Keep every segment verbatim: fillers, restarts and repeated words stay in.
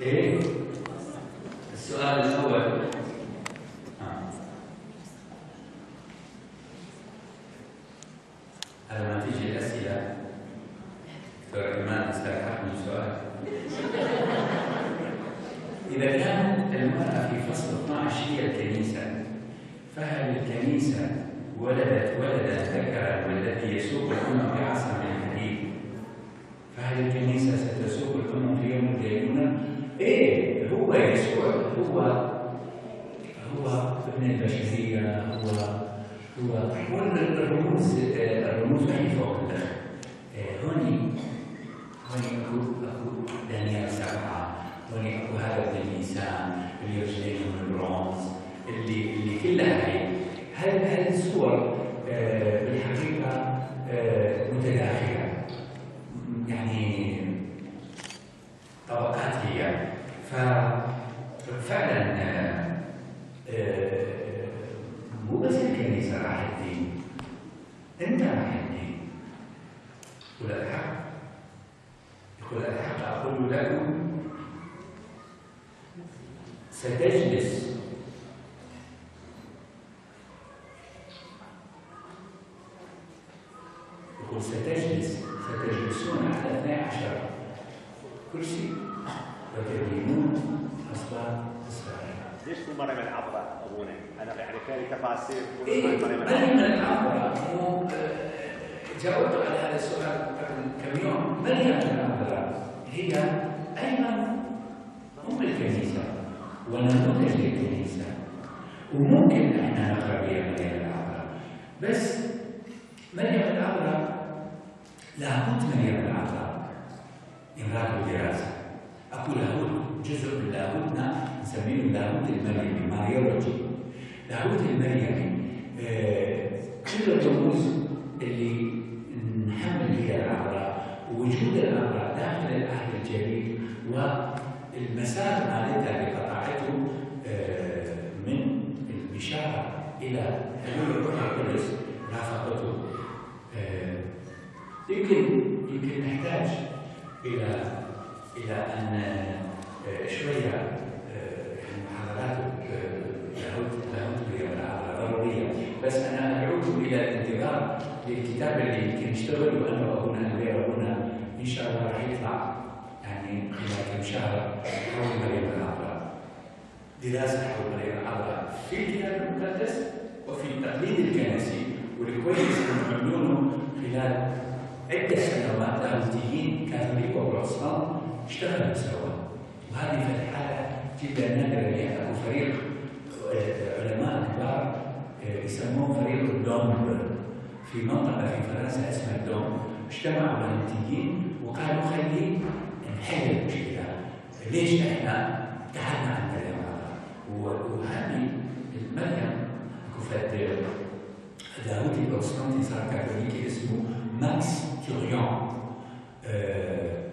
ايه؟ السؤال الاول آه. على ما تيجي الاسئله دكتور ايمان استرحت من السؤال. اذا كانت المراه في فصل اثني عشر هي الكنيسه، فهل الكنيسه ولدت ولدا ذكرا والذي يسوق الامم بعصا من حديد؟ فهل الكنيسه ستسوق الامم في يوم الدينونه؟ ايه، هو يسوع هو هو ابن البشريه، هو هو هو الرموز الرموز ما هي فوق الدخل. هوني هوني اكو اكو دانيال سبعه، هوني اكو هذا ابن الانسان اللي رجلينه من البرونز اللي اللي كلها هي هل هل الصور آه بالحقيقه آه متداخله، يعني طبقات هي. ففعلا آه آه مو بس الكنيسه راح الدين، انت راح الدين. يقول الحق يقول الحق اقول لكم ستجلس يقول ستجلس ستجلسون على اثني عشر كرسي وتدينون اصبع اسرائيل. ليش تقول مريم العذراء ابونا؟ انا يعني في تفاصيل إيه مريم العذراء. مو جاوبت على هذا السؤال قبل كم يوم. مريم العذراء هي ايضا ام الكنيسه ونموذج للكنيسه، وممكن احنا نقرا بها مريم العذراء. بس مريم العذراء لاهوت مريم العذراء امراه الدراسه. اقول لاهوت جزء من لاهوتنا نسميه اللاهوت المريمي، ماريولوجي. لاهوت المريمي آه كل الرموز اللي نحمل فيها العذراء ووجود العذراء داخل العهد الجديد والمسار مالتها اللي قطعته آه من البشاره الى حلول الروح القدس رافقته. آه يمكن يمكن نحتاج الى الى ان آه شويه محاضرات لاهوت لاهوت مريم العذراء ضروريه، بس انا ادعوكم الى الانتظار للكتاب اللي يمكن نشتغل وانا وابونا غير ابونا ان شاء الله راح يطلع يعني الى كم شهر حول مريم العذراء، دراسه حول مريم العذراء في الكتاب المقدس وفي التقليد الكنسي، والكويس انه عملونه خلال عده سنوات لاهوتيين كاثوليك وبروتستانت اشتغلوا سوا، وهذه في الحاله جدا نادره. يعني اكو فريق علماء كبار يسموه فريق الدوم في منطقه في فرنسا اسمها الدوم، اجتمعوا لاهوتيين وقالوا خلي نحل المشكله، ليش احنا ابتعدنا عن مريم العذراء؟ وهذه مريم اكو فد لاهوتي بروتستانتي صار كاثوليكي اسمه ماكس توريان. أه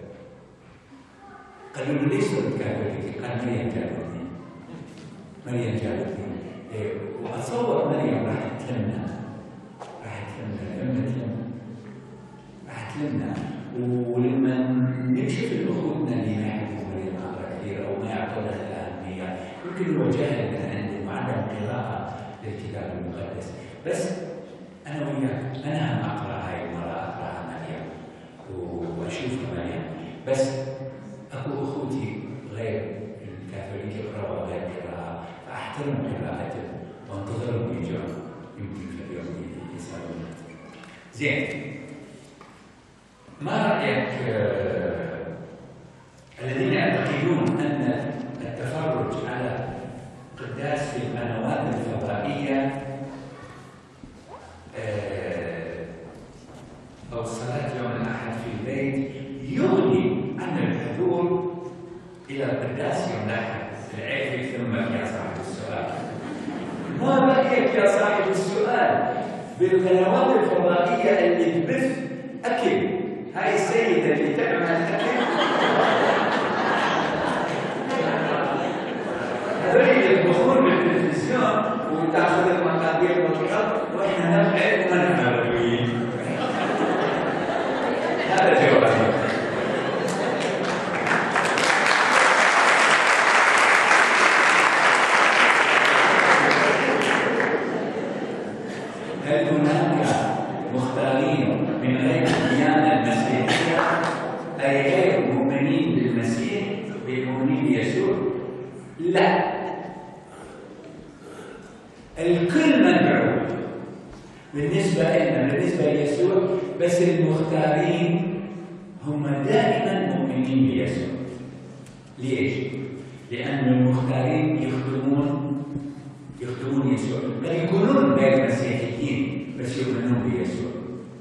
قالوا له ليش صرت كاثوليكي؟ قال مريم جابتني. مريم جابتني. إيه واتصور مريم راح تلمنا راح تلمنا لما تلمنا راح تلمنا. ولما نكشف لاخوتنا اللي ما يعرفوا مريم العذراء كثير او ما يعطوا لها الاهميه، يمكن هو جاهل من عندهم وعدم قراءه للكتاب المقدس. بس انا وياك انا هم اقرا هاي المره اقراها مريم واشوفها مريم، بس اكو اخوتي غير الكاثوليك يقراوا غير قراءه، فاحترم قراءتهم وانتظرهم يجون يمكن في اليوم يسالون. زين، ما رايك آه الذين يعتقدون ان التفرج على قداس في القنوات الفضائيه آه او الصلاه يوم الاحد في البيت يغني عن الحضور الى القداس يوم الاحد؟ العيب ثم يا صاحب السؤال. ما رايك يا صاحب السؤال بالقنوات الفضائيه اللي تبث اكل؟ هاي السيده اللي تعمل اكل هذول يطبخون بالتلفزيون وتاخذ المقادير وتحط واحنا نفعل وما نفعل. هذا جوابي. هل هناك مختارين من غير الديانة المسيحية أي غير مؤمنين بالمسيح بالمؤمنين بيسوع؟ لا، الكل مدعو بالنسبة لنا بالنسبة ليسوع، بس المختارين هم دائما مؤمنين بيسوع. ليش؟ لأن المختارين يخدمون يخدمون يسوع، بل يكونون غير مسيحيين بس يؤمنون بيسوع.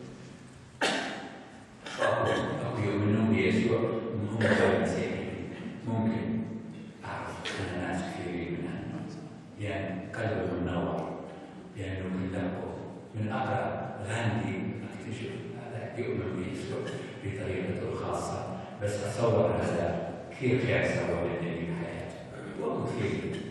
أو يؤمنون بيسوع هم غير مسيحيين. ممكن أعرف أن ناس كثيرين من الناس يعني قلبهم منور لأنه كتابه من أقرأ غاندي أكتشف هذا يؤمن بيسوع بطريقته الخاصة، بس أتصور هذا كثير خير سوى للنبي بحياته وكثير.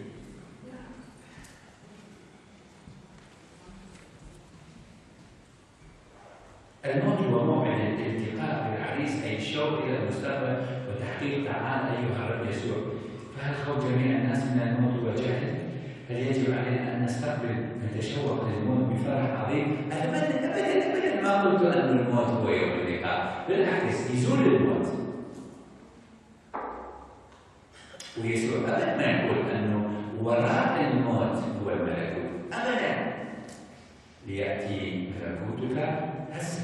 الموت هو موعد الالتقاء بالعريس، أي الشوق إلى المستقبل وتحقيق تعال أيها الرب يسوع. فهل خوف جميع الناس من الموت وجهل؟ هل يجب علينا أن نستقبل نتشوق للموت بفرح عظيم؟ أبدا أبدا أبدا ما قلت أن الموت هو يوم اللقاء، بالعكس يزول الموت. ويسوع أبدا ما يقول أنه وراء الموت هو الملكوت، أبدا. ليأتي ملكوتك هسه.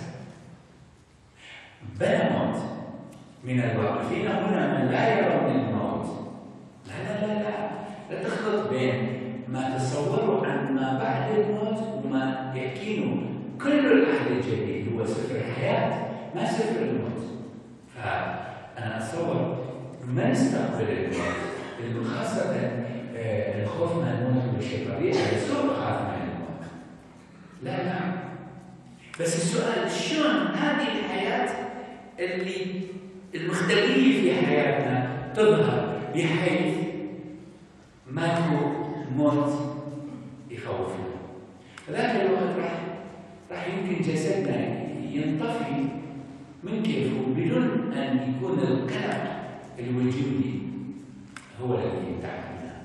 بلا موت. من الواقفين هنا من لا يرون الموت. لا لا لا لا لا تخلط بين ما تصوروا عن ما بعد الموت وما يحكينه. كل العهد الجديد هو سفر الحياة ما سفر الموت. فأنا أتصور ما نستقبل الموت، خاصة الخوف من الموت والشيء طبيعي. يسوع خاف من الموت. لا لا، بس السؤال شلون هذه الحياة اللي المختلفة في حياتنا تظهر بحيث ماكو موت يخوفنا. ذاك الوقت راح راح يمكن جسدنا ينطفي من كيفه بدون ان يكون القلق الوجودي هو الذي يتعبنا.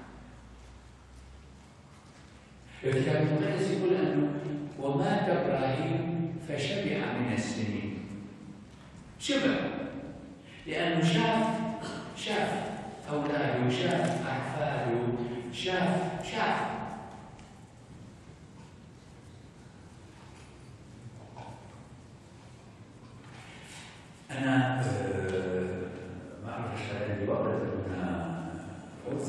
الكتاب المقدس يقول انه ومات ابراهيم فشبع من السنين. شبع لانه شاف شاف اولاده وشاف احفاده شاف شاف انا ما اعرف ايش عندي وقت هنا فوزي.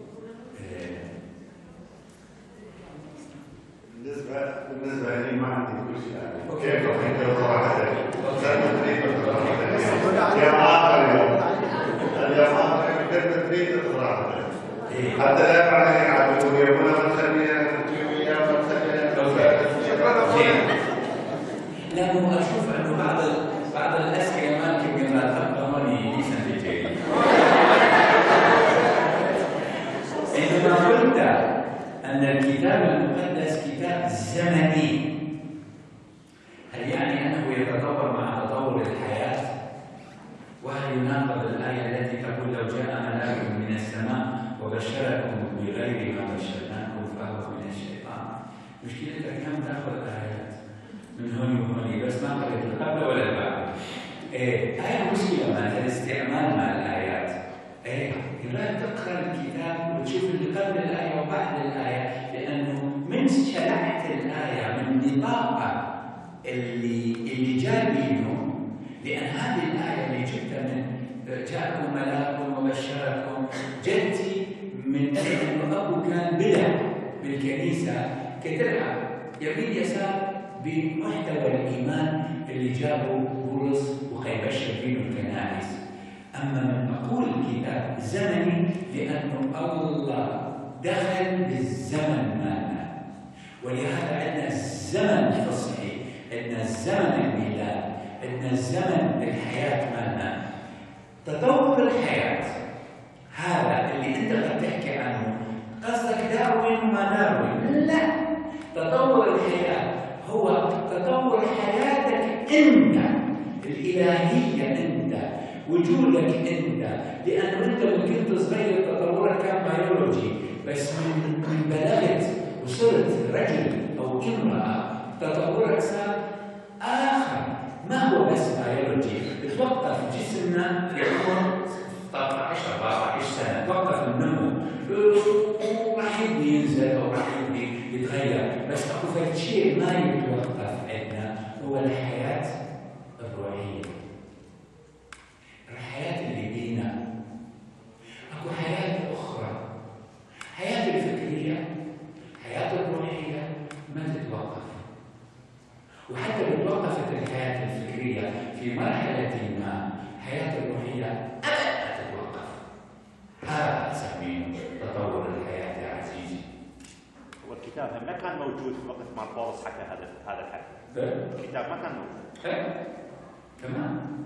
بالنسبه بالنسبه لي ما عندي كل شيء يعني. اوكي اوكي صراحه يا معاقل يا معاقل كنت تريد صراحه حتى لا يفعل يعبدون يومنا ونخلينا نتويا ونخلينا. لا مو اشوف انه بعض بعض الاسئله ما يمكن لا تفهموني ليس بجيد. عندما قلت ان الكتاب المقدس كتاب زمني، هل يعني انه يتطور مع تطور الحياه؟ وهل يناقض الايه التي تقول لو جاء ملاك من السماء وبشركم بغير ما بشرناكم فهو من الشيطان؟ مشكلتك كم تاخذ ايات من هون وهون بس ما قريت القبل ولا البعد. ايه هاي المشكله مع الاستعمال مع الايات. ايه لا تقرا الكتاب وتشوف اللي قبل الايه وبعد الايه، لانه من شرعت الايه من نطاقها اللي اللي جاء منه، لان هذه الايه اللي جبتها من جاءكم ملاك وبشركم جتي من انه ابو كان بلع بالكنيسه كتبها يمين يسار بمحتوى الايمان اللي جابه بولس وخيبشر فيه الكنائس. اما من مقول الكتاب زمني لانه الله دخل بالزمن مالنا، ولهذا عندنا الزمن الفصحي، عندنا الزمن الميلاد، عندنا الزمن الحياه مالنا. تطور الحياه هذا اللي انت قد تحكي عنه قصدك داروين وما داروين؟ لا، تطور الحياه هو تطور حياتك انت الالهيه انت وجودك انت، لانه انت من كنت صغير تطورك كان بيولوجي، بس من من بلغت وصرت رجل او امراه تطورك صار آخر، ما هو بس بيولوجي، بتوقف جسمنا في عمر ثلاثة عشر أربعة عشر سنة، توقف النمو وراح يبدي ينزل أو راح يبدي يتغير، بس أكو فد شيء ما يتوقف عندنا هو الحياة الروحية. الحياة اللي بينا أكو حياة أخرى، حياة الفكرية، حياة الروحية ما تتوقف. وحتى لو توقفت الحياة الفكرية في مرحلة ما، حياة الروحية أبدا ما تتوقف. هذا أسميه تطور الحياة يا عزيزي. والكتاب ما كان موجود في وقت ما بولس حكى هذا هذا الحكي. الكتاب ما كان موجود. إيه تمام.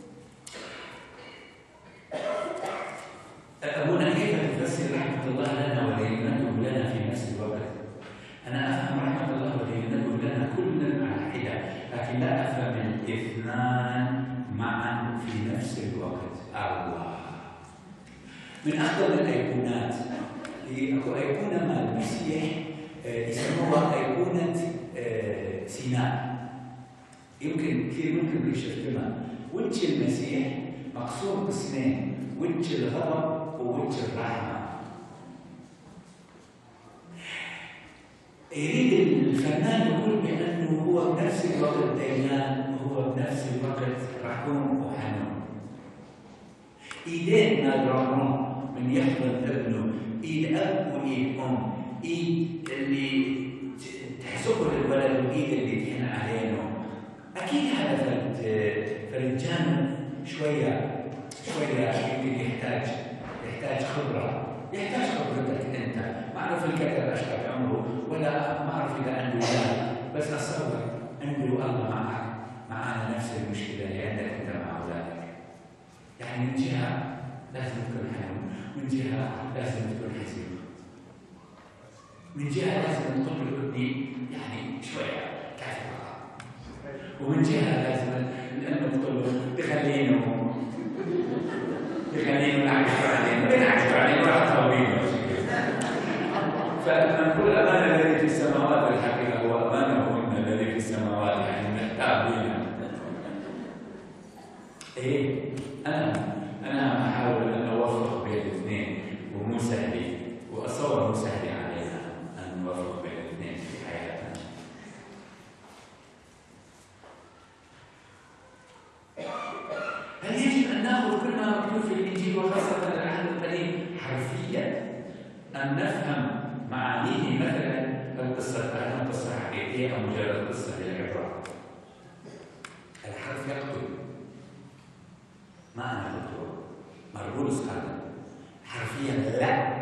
أبونا كيف تفسر رحمة الله لنا ولينته لنا في نفس الوقت؟ أنا أفهم رحمة الله ولينته لنا كلا على حدة، لكن لا أفهم الاثنان معا في نفس الوقت. الله من أفضل الأيقونات هي أكو أيقونة مع المسيح يسموها أيقونة سيناء. يمكن كثير ممكن يشوفها. وجه المسيح مقسوم قسمين، وجه الغضب ووجه الرحمة. يريد الفنان يقول بأنه هو بنفس الوقت ديان وهو بنفس الوقت رحوم وحنون. إيدين ما يدرون من يحضن ابنه، إيد أب وإيد أم، إيد اللي تحسبه للولد وإيد اللي تحن علينا. أكيد هذا فرد فرجان شوية شوية يمكن يحتاج يحتاج خبرة، يحتاج خبرتك أنت. ما أعرف الكتاب أشرف عمره ولا ما أعرف إذا عنده لا، بس أتصور عنده الله معك، معانا نفس المشكلة اللي عندك أنت مع أولادك. يعني من جهة لازم تكون حنون، من جهة لازم تكون حزين، من جهة لازم تقول له ابني يعني شوية كافي فقط، ومن جهة لازم لأنه تقول له بخلينه بخلينه نعكس علينا بنعكس علينا وراح تطوينه. فنقول الأمان الذي في السماوات الحقيقة هو أمانه الذي في السماوات، يعني محتاج بنا. إيه أنا أنا أحاول أن أوفق بين الاثنين، ومو سهل، وأتصور مو سهل علينا أن نوفق بين الاثنين في حياتنا. هل يجب أن نأخذ كل ما مكتوب في الإنجيل وخاصة العهد القديم حرفياً، أم نفهم معانيه مثلاً القصة كأنها قصة حقيقية أو مجرد قصة للعبرة؟ الحرف يقتل. ما أنا قلته مربولس قال حرفياً لا.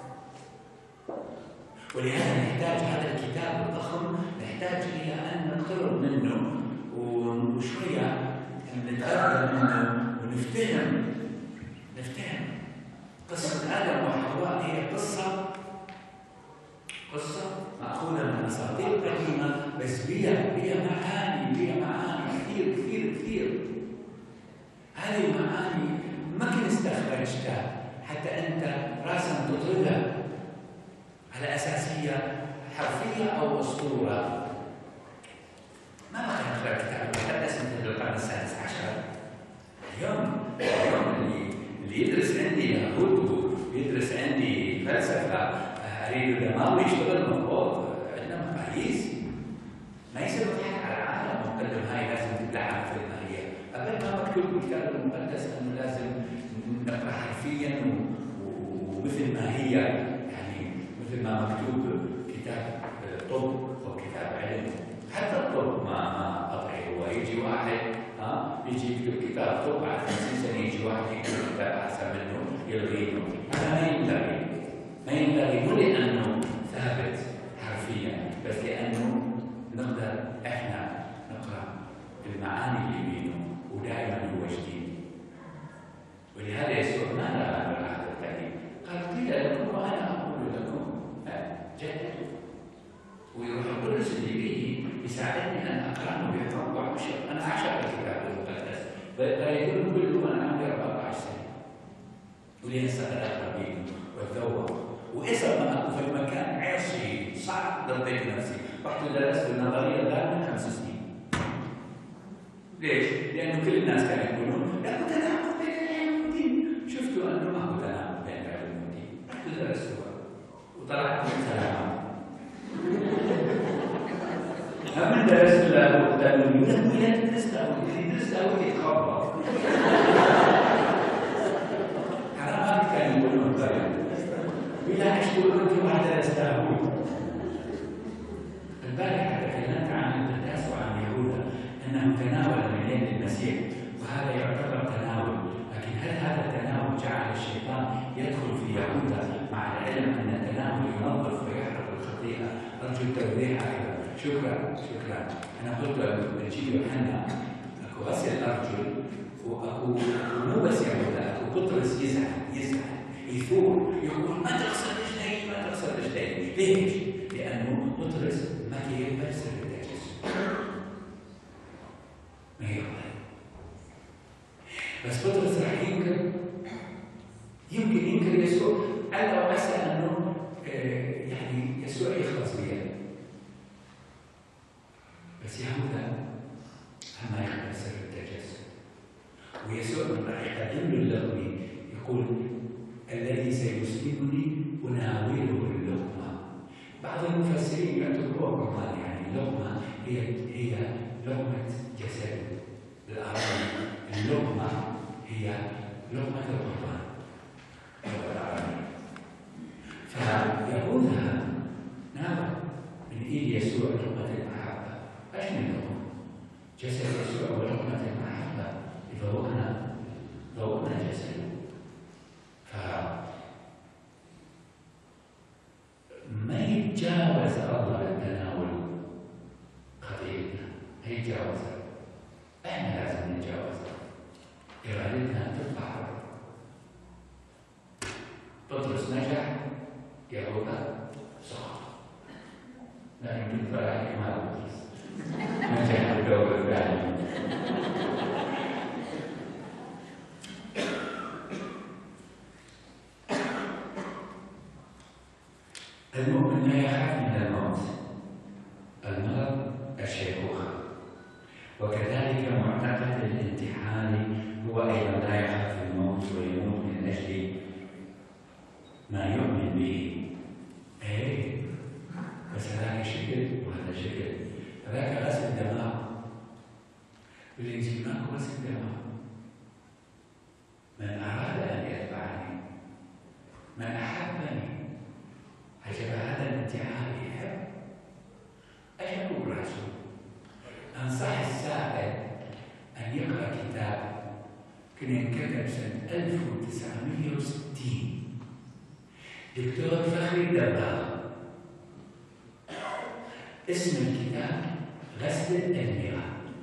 ولهذا نحتاج هذا الكتاب الضخم، نحتاج إلى أن نقترب منه وشوية نتأكد منه ونفتهم نفتهم قصة آدم وحواء هي قصة قصة مأخوذة من أساطير قديمة، بس بيها بيها معاني بيها معاني كثير كثير كثير. هذه المعاني ما كنت استخرجتها حتى أنت راسا تطردها على أساس هي حرفية أو أسطورة. ما راح نقرأ كتاب مقدس مثل القرن السادس عشر. اليوم اليوم اللي اللي يدرس عندي لاهوت ويدرس عندي فلسفة، أريد ما يشتغل مضبوط، عندنا مقاييس. ما يصير نضحك على العالم ونقدم هاي لازم تدعم في الماهية. قبل ما مكتوب بالكتاب المقدس أنه لازم نقرأ حرفيا ومثل ما هي، يعني مثل ما مكتوب كتاب طب أو كتاب علم. حتى الطب ما ما أضحي، هو يجي واحد ها يجي يكتب كتاب طب بعد خمسين سنة يجي واحد يكتب كتاب أحسن منه يلغيه. هذا ما ينبغي ما ينبغي، مو لأنه ثابت حرفيا، بس لأنه نقدر إحنا نقرأ المعاني اللي بينه ودائما هو جديد. ولهذا يسوع ما لغى العهد القديم، قال قيل لكم وأنا أقول لكم جددوا. ويروح القدس اللي بيه يساعدني أن أقرأه بحب وعشق. أنا أعشق الكتاب المقدس، فيقول كل وأنا عمري أربعة عشر سنة ولسه أقرأ به وأتذوق. وإذا ما أكون في المكان عاصي صعب ضبيت نفسي، رحت درست النظرية الدائمة لانه كل الناس كانوا يقولون لا تناقض بين العلم والدين. شفتوا انه ما هو تناقض بين العلم والدين، رحت درستوها وطلعت من سلامات. هم درست له وقالوا لي لا تدرس تاويل، اللي يدرس تاويل يتخبط. حرامات كانوا يقولون طيب بلا عشت يقولون انت ما درست تاويل. البارحه تكلمت عن الناس وعن يهوذا انه تناول من يد المسيح، وهذا يعتبر تناول، لكن هل هذا التناول جعل الشيطان يدخل في يهوذا مع العلم ان التناول ينظف ويحرق الخطيئه؟ ارجو التوضيح اكثر. شكرا شكرا. انا قلت لانجيل يوحنا اكو غسل ارجل واكو مو بس يهوذا، اكو بطرس يزعل يزعل يثور يقول ما تغسل رجلي ما تغسل رجلي. ليش؟ لانه بطرس ما يقبل سر التجسد. ما يقبل. بس بطرس راح ينكر يمكن ينكر يسوع على وعسى انه آه يعني يسوع يخلص بيه. بس يهوذا ما يقبل سر التجسد، ويسوع راح يقدم له اللقمه يقول الذي سيسلمني اناوله اللقمه. بعض المفسرين يعتبروها كمان يعني اللقمه هي هي لقمه جسد بالعربي، اللقمه هي لقمه القربان بالعربي. فيهوذا ناول من ايد يسوع لقمه المحبه. ايش من اللقمه؟ جسد يسوع ولقمه المحبه يذوقنا ذوقنا جسده. ف ما يتجاوز الله التناول خطيئتنا، ما يتجاوزها. احنا لازم نتجاوزها. ارادتنا تطلع. بطرس نجح، يهوذا سقط. لا يمكن ترى احتمال بطرس نجح الدور الثاني. المؤمن لا يخاف من الموت، المرض، الشيخوخة، وكذلك معتقد الانتحاري هو أيضا لا يخاف الموت ويموت من أجل ما يؤمن به. إيه بس هذاك شكل وهذا شكل، هذاك غسل دماغ. بالإنجيل ماكو غسل دماغ. من أراد أن يتبعني، من أحبني عجب هذا الانتحار يحب. ايش اقول راسه؟ انصح السائل ان يقرا كتاب كان ينكتب سنه ألف وتسعمئة وستين دكتور فخري دباغ. اسم الكتاب غسل الادمغه.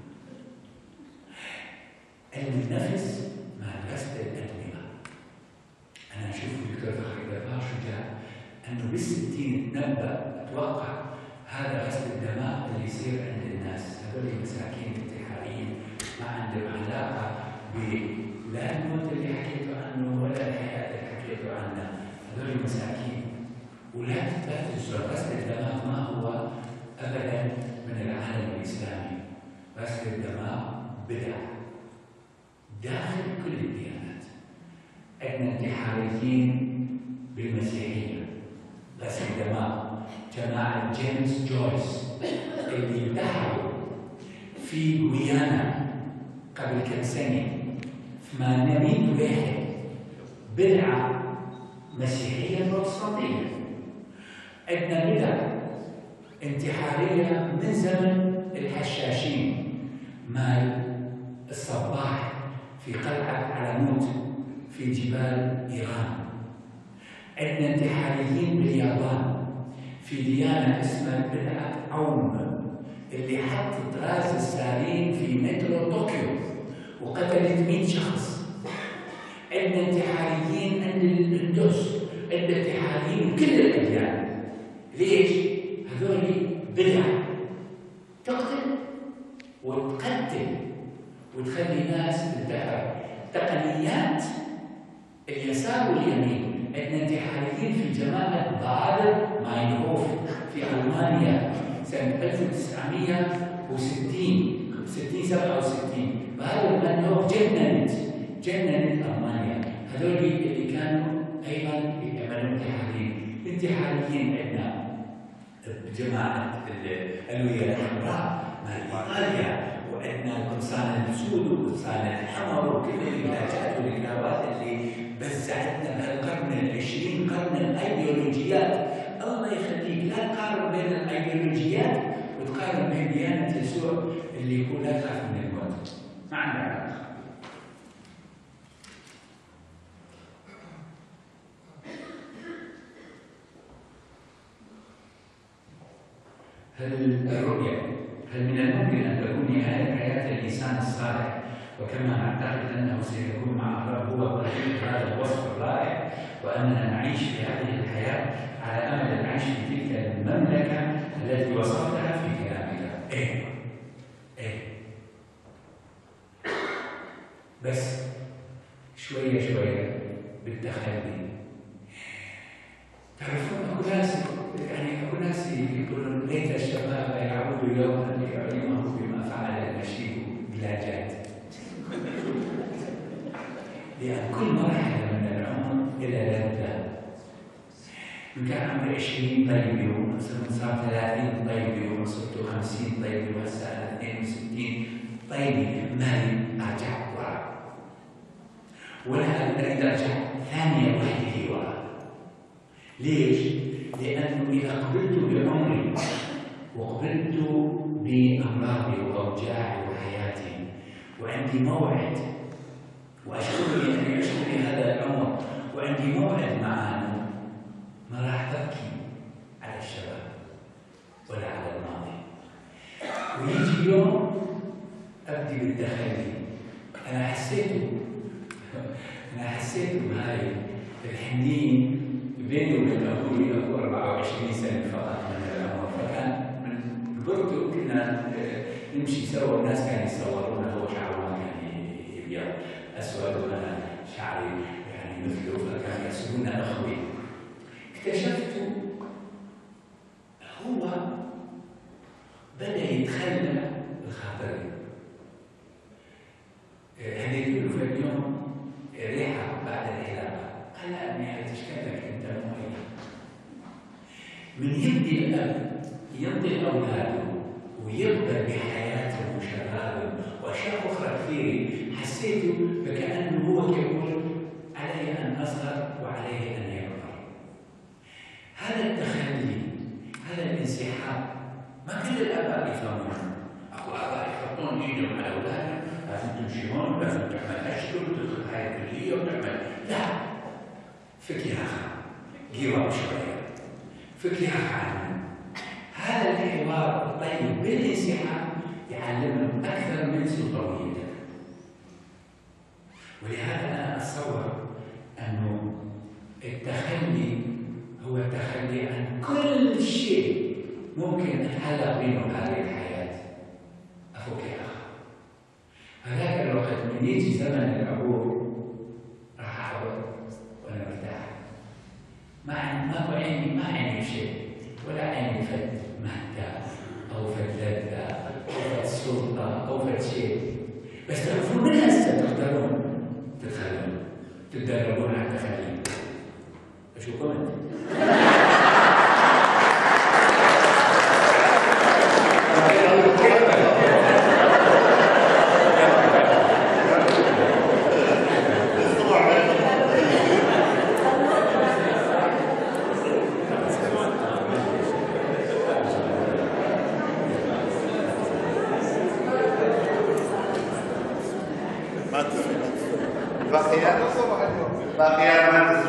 النفس مع غسل الادمغه. انا اشوف دكتور فخري دباغ شجاع انه بالستين تنبأ اتوقع هذا غسل الدماء اللي يصير عند الناس، هذول مساكين انتحاريين ما عندهم علاقه بلا الموت اللي حكيتوا عنه ولا الحياه اللي حكيتوا عنها، هذول مساكين. ولا تنسوا غسل الدماء ما هو ابدا من العالم الاسلامي، غسل الدماء بدعه داخل كل الديانات. عندنا انتحاريين بالمسيحيه غسل دماء، جماعة جيمس جويس اللي انتحروا في غويانا قبل كم سنة، ثمانمئة واحد، بدعة مسيحية بروتستانتية. عندنا بدع انتحارية من زمن الحشاشين مال الصباح في قلعة علموت في جبال إيران. عندنا انتحاريين باليابان في ديانة اسمها بدعة عوم اللي حطت راس السارين في مترو طوكيو وقتلت مئة شخص. عندنا انتحاريين عند الهندوس، عندنا انتحاريين كل الأديان. ليش؟ هذول بدعة تقتل وتقتل وتخلي ناس تنتحر. تقنيات اليسار واليمين. عندنا انتحاريين في جماعة بادر ماينهوف في ألمانيا سنة ألف وتسعمئة وستين ستين سبعة وستين، فهذا المنهج جننت جننت ألمانيا. هذول اللي كانوا أيضا يعملون انتحاريين، انتحاريين عندنا بجماعة الألوية الحمراء مال إيطاليا، وعندنا القمصان السود والقمصان الحمر وكل العلاجات والكتابات اللي بزعتنا بهالقرن العشرين، قرن الأيديولوجيات. الله يخليك لا تقارن بين الأيديولوجيات وتقارن بين ديانة يسوع اللي يقول لا تخاف من الموت، ما عندنا علاقة. هل الرؤية هل من الممكن أن تكون نهاية حياة الإنسان الصالح، وكما نعتقد أنه سيكون مع الله هو طريق هذا الوصف الرائع، وأننا نعيش في هذه الحياة على أمل أن نعيش في تلك المملكة التي وصفتها في كلامك؟ إيه إيه بس شوية شوية بالتخلي. تعرفون أكو ناس يعني أكو ناس يقولون ليت الشباب يعودوا يوما ليعلمهم بما فعل المشيب بلاجات. لأن كل مرحلة من العمر إلى لذة. من كان عمري عشرين طيب يوم، صار ثلاثين طيب يوم، صرت خمسين طيب يوم، هسه أنا اثنين وستين طيب، مالي أرجع ورا. ولا أريد أرجع ثانية واحدة ورا. ليش؟ لأنه إذا قبلت بعمري وقبلت بأمراضي وأوجاعي وحياتي وعندي موعد وأشكر أني أشكر هذا العمر وعندي موعد معه، ما راح أبكي على الشباب ولا على الماضي. ويجي يوم أبدي بالتخلي. أنا حسيته أنا حسيت بهاي الحنين بيني وبين أبوي. أبو أربعة وعشرين سنة فقط من العمر، فكان من قرته كنا نمشي سوا، والناس كانوا يصورونه، هو شعره ما كان يبيض أسود وأنا شعري يعني مثله، فكانوا يحسبون أخوي. اكتشفت هو بدأ يتخلى بخاطري. هذيك في اليوم ريحة بعد العلاقة، قال لا أمي تشكلك أنت مؤيد. من يبدي الأب ينطي أولاده ويقبل بحياتهم وشبابهم وأشياء أخرى كثيرة، حسيت وكأنه هو يقول علي أن أصغر وعليه أن يكبر. هذا التخلي، هذا الانسحاب، ما كل الآباء يفهمون. أكو آباء يحطون إيدهم على أولادهم، لازم تمشي هون، لازم تعمل أشهر وتدخل هاي الكلية وتعمل. لا، فكرها قرب شوية، فكرها عنه. هذا الحوار الطيب بالانسحاب يعلمهم أكثر من سلطويته. ولهذا أنا أتصور أنه التخلي هو التخلي عن كل شيء ممكن أتعلق بينه هذه الحياة. أخوك يا أخ، هذاك الوقت من يجي زمن العبور راح أعبر وأنا مرتاح، ما ما عيني ما عيني شيء، ولا عيني فد مهدى أو فد لذة أو فد سلطة أو فد شيء. بس تعرفون من هسه تقدرون تتخلون، تتدربون على التخلي. أشوفكم أنت. باقيات ما